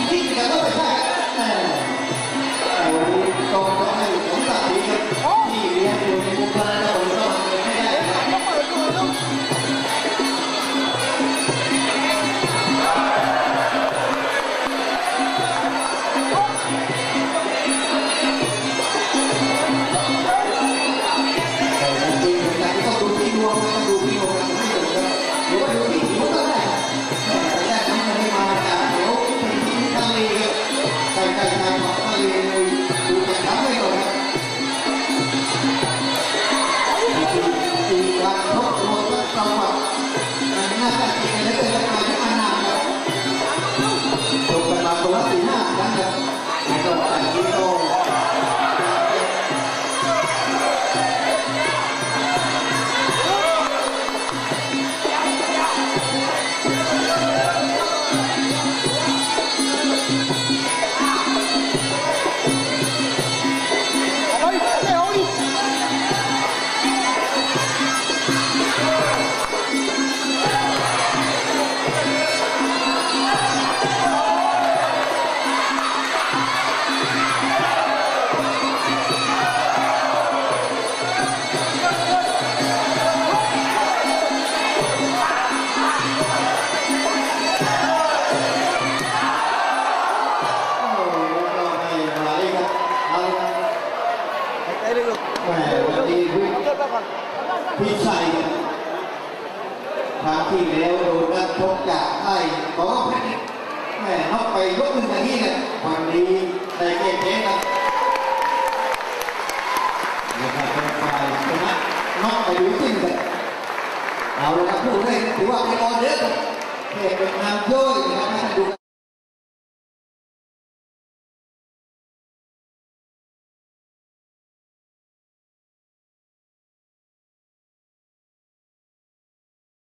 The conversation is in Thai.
คิดกันว่าไม่ใช่ต้องให้ผมตัดสินที่เรียนอยู่ในบุคลากรก็ไม่ได้พี่ชัยครั้งที่แล้วโดนนักชกจากไทยก็แม่น็อกไปยกหนึ่งอย่างนี้เนี่ยวันนี้ได้เกมเองนะนะครับเป็นฝ่ายชนะน็อกไปดูจริงเลยเอาเลยครับผู้เล่นถือว่าเป็นออเดอร์เทเป็นนำย่อยนะครับให้ดู